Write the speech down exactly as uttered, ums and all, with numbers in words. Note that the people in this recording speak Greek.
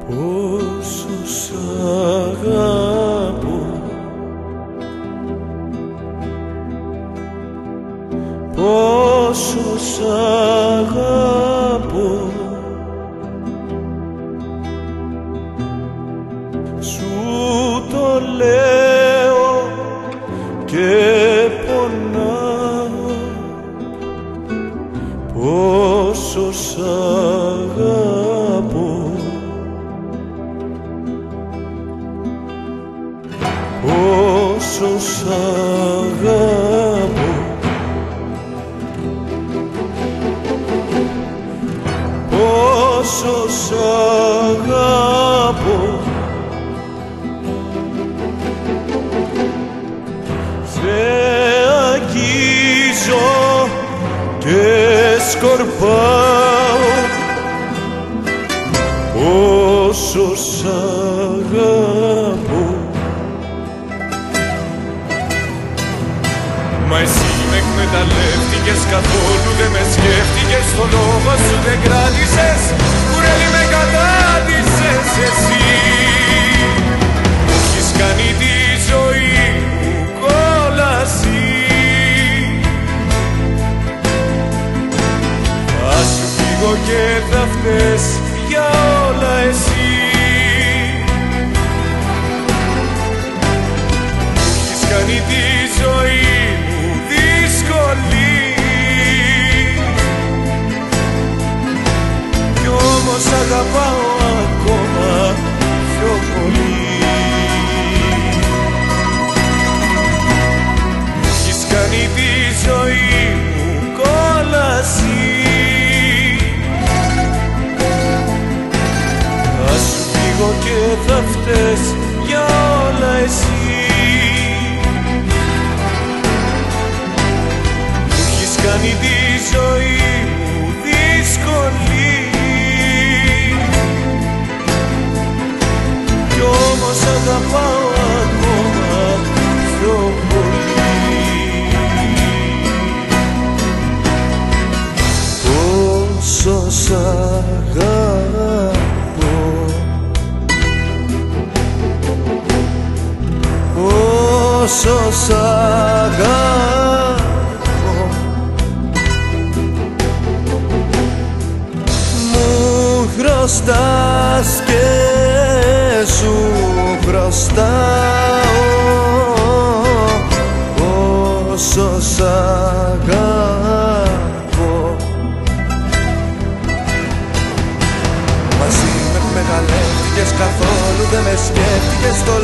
Πόσο σ' αγαπώ, πόσο σ' αγαπώ, σου το λέω και πονάω, πόσο σ' αγαπώ, πόσο σ' αγαπώ, πόσο σ' αγαπώ, σε αγγίζω και σκορπάω, πόσο σ' αγαπώ. Μα εσύ με εκμεταλλεύτηκες, καθόλου δεν με σκέφτηκες, το λόγο σου δεν κράτησες, κουρέλι με κατάτησες εσύ. Μου έχεις κάνει τη ζωή μου κόλαση, θα σου φύγω και θα φταίς για όλα εσύ. Μου έχεις κάνει τη ζωή κι όμως αγαπάω ακόμα πιο πολύ. Έχεις κάνει τη ζωή μου κόλαση, θα σου φύγω και θα φταίς για όλα εσύ. Κάνει τη ζωή μου δύσκολη κι όμως αγαπάω ακόμα πιο πολύ. Πόσο σ' αγαπώ, πόσο σ' αγαπώ, χρωστάς και σου χρωστάω, πόσο σ' αγαπώ. Μαζί με μεγαλεύτηκες, καθόλου δεν με σκέφτηκες, το